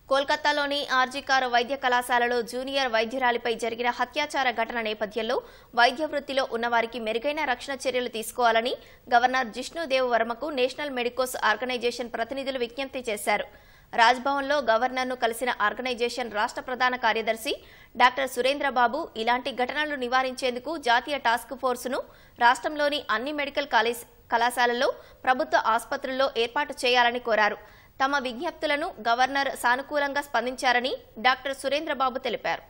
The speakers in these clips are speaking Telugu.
కోల్కతాలోని ఆర్జికార్ వైద్య కళాశాలలో జూనియర్ వైద్యురాలిపై జరిగిన హత్యాచార ఘటన నేపథ్యంలో వైద్య వృత్తిలో ఉన్నవారికి మెరుగైన రక్షణ చర్యలు తీసుకోవాలని గవర్నర్ జిష్ణుదేవ్ వర్మకు నేషనల్ మెడికోస్ ఆర్గనైజేషన్ ప్రతినిధులు విజ్ఞప్తి చేశారు. రాజ్భవన్లో గవర్నర్ను కలిసిన ఆర్గనైజేషన్ రాష్ట్ర ప్రధాన కార్యదర్శి డాక్టర్ సురేంద్రబాబు ఇలాంటి ఘటనలు నివారించేందుకు జాతీయ టాస్క్ ఫోర్సును రాష్ట్రంలోని అన్ని మెడికల్ కళాశాలల్లో ప్రభుత్వ ఆసుపత్రుల్లో ఏర్పాటు చేయాలని కోరారు. తమ విజ్ఞప్తులను గవర్నర్ సానుకూలంగా స్పందించారని డాక్టర్ సురేంద్రబాబు తెలిపారు.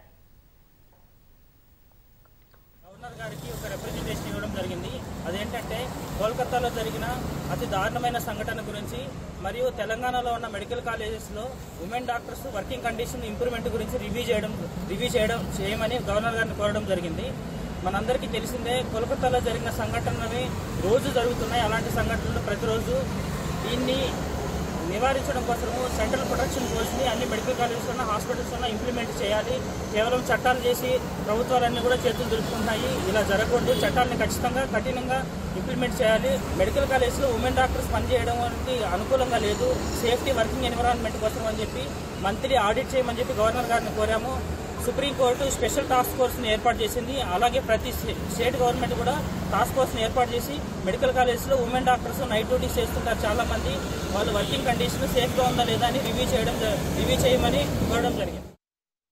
గవర్నర్ గారికి ఒక రిప్రజెంటేషన్ ఇవ్వడం జరిగింది. అదేంటంటే కోల్కతాలో జరిగిన అతి దారుణమైన సంఘటన గురించి మరియు తెలంగాణలో ఉన్న మెడికల్ కాలేజెస్లో women doctors working condition improvement గురించి రివ్యూ చేయమని గవర్నర్ గారిని కోరడం జరిగింది. మనందరికీ తెలిసిందే, కోల్కతాలో జరిగిన సంఘటనలు రోజు జరుగుతున్నాయి. అలాంటి సంఘటనలు ప్రతిరోజు. దీన్ని నివారించడం కోసము సెంట్రల్ ప్రొటెక్షన్ ఫోర్స్ని అన్ని మెడికల్ కాలేజెస్లో హాస్పిటల్స్లో ఇంప్లిమెంట్ చేయాలి. కేవలం చట్టాలు చేసి ప్రభుత్వాలన్నీ కూడా చేతులు దులుపుకుంటాయి. ఇలా జరగకూడదు. చట్టాలను ఖచ్చితంగా కఠినంగా ఇంప్లిమెంట్ చేయాలి. మెడికల్ కాలేజ్లో ఉమెన్ డాక్టర్స్ పనిచేయడానికి అనుకూలంగా లేదు. సేఫ్టీ వర్కింగ్ ఎన్విరాన్మెంట్ కోసం అని చెప్పి మంత్లీ ఆడిట్ చేయమని చెప్పి గవర్నర్ గారిని కోరాము. సుప్రీంకోర్టు స్పెషల్ టాస్క్ ఫోర్స్ని ఏర్పాటు చేసింది. అలాగే ప్రతి స్టేట్ గవర్నమెంట్ కూడా టాస్క్ ఫోర్స్ని ఏర్పాటు చేసి మెడికల్ కాలేజ్లో ఉమెన్ డాక్టర్స్ నైట్ డ్యూటీస్ చేస్తుంటారు చాలామంది. వాళ్ళు వర్కింగ్ కండిషన్ సేఫ్గా ఉందా లేదా అని రివ్యూ చేయమని కోరడం జరిగింది.